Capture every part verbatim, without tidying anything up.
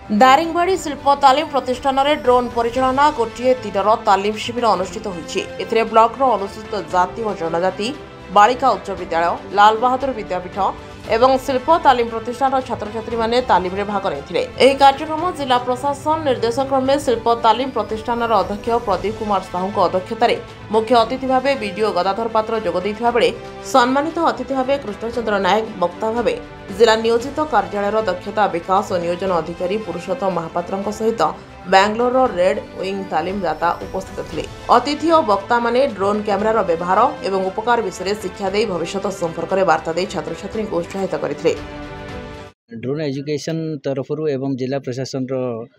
दारिंगबाड़ी शिल्प तालीम प्रतिष्ठान में ड्रोन परिचालना गोटे दिनर तालीम शिविर अनुष्ठित होती ब्लॉक अनुसूचित जाति और जनजाति बालिका उच्च विद्यालय लाल बहादुर विद्यापीठ एवं शिल्प तालीम प्रतिष्ठान छात्र छात्री माने तालीम रे भाग लेथिले। एही कार्यक्रम जिला प्रशासन निर्देशक्रमे शिल्प तालीम प्रतिष्ठान अध्यक्ष प्रदीप कुमार साहू अध्यक्षतार मुख्य अतिथि भाव बीडीओ गदाधर पात्र जोग दैथिबा बेले सम्मानित अतिथि भाव कृष्णचंद्र नायक वक्ता भाव जिला नियोजित कार्यालय दक्षता विकास और नियोजन अधिकारी पुरुषोत्तम महापात्र सहित बेंगलोर रेड विंग तालीमदाता उपस्थित थे। अतिथि और वक्ता माने ड्रोन कैमेरार व्यवहार एवं उपकार विषय शिक्षा दे भविष्य संपर्क में वार्ता दे छात्र छात्री को उत्साहित करथिले। ड्रोन एजुकेशन तरफ एवं जिला प्रशासन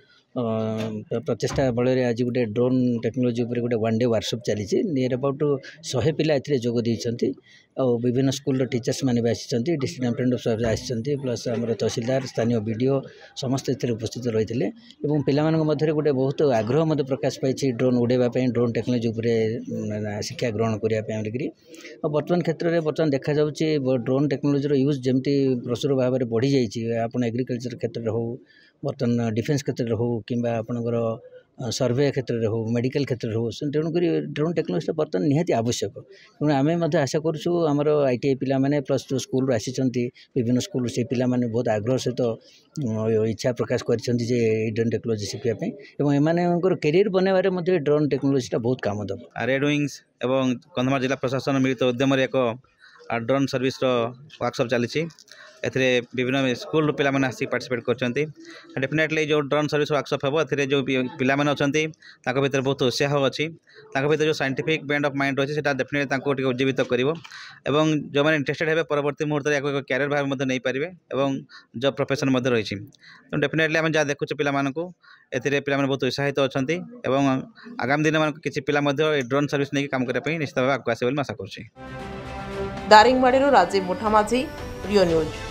प्रचेषा बल आज गोटे ड्रोन टेक्नोलोजी उपर गोटे वन डे वर्कशॉप चली नियर अबाउट शहे पिला एथिरे जोग देइछंती और विभिन्न स्कूल टीचर्स माने भी आसिछंती डिस्ट्रिक्ट सुपरिटेंडेंट साहब आसिछंती प्लस हमर तहसीलदार स्थानीय बीडीओ समस्त एथिरे उपस्थित रहिथिले एवं पिलामानक मध्यरे गोटे बहुत आग्रह मध्य प्रकाश पाइछि ड्रोन उड़ेबा पई ड्रोन टेक्नोलोजी उपर शिक्षा ग्रहण करिया पई बोलिकरी और वर्तमान क्षेत्र में वर्तमान देखा जाउछि ड्रोन टेक्नोलोजी रो यूज जेमती प्रचुर भाव में बढ़ी जाइछि आपण एग्रीकल्चर क्षेत्र रे हो बर्तमान डिफेन्स क्षेत्र रे हो किंबा आपणकर सर्वे क्षेत्र में हो मेडिकल क्षेत्र में हो तेणुक ड्रोन टेक्नोलोजी बर्तमान निहाती आवश्यक तेणु आम आशा करूँ आमर आईटीआई पिला माने प्लस जो स्कूल आसी विभिन्न स्कूल से पिला माने बहुत आग्रह सहित इच्छा प्रकाश कर ड्रोन टेक्नोलोजी शिखापी और एम कैरियर बनवारे ड्रोन टेक्नोलोजी बहुत काम दब। रेड विंग्स एवं कंधमाल जिला प्रशासन मिलित उद्यम एक ड्रोन सर्विस वर्कशॉप चली एथिरे विभिन्न स्कूल पिला माने आसी पार्टिसिपेट करछंती। डेफिनेटली जो ड्रोन सर्विस वर्कशॉप हेबो एथिरे जो पिला माने अछंती ताको भीतर बहुत उत्साह अछि ताको भीतर जो साइंटिफिक बेंड ऑफ माइंड अछि सेटा डेफिनेटली ताको टिके उज्जीवित करिवो एवं जो माने इंटरेस्टेड हेबे परवर्ती मुहूर्त याको एक कैरियर भाव मध्ये नै परिबे एवं जॉब प्रोफेशन मध्ये रहिछि। तो डेफिनेटली हम जा देखुछ पिला मानकु एथिरे पिला माने बहुत उत्साहित अछंती एवं आगामी दिन मान किछि पिला मध्ये ड्रोन सर्विस नै काम करे पई निश्चित भाव आगु आसे बोली आशा करछि। दारिंगबाड़ी राजीव मुठामाझी रियो न्यूज।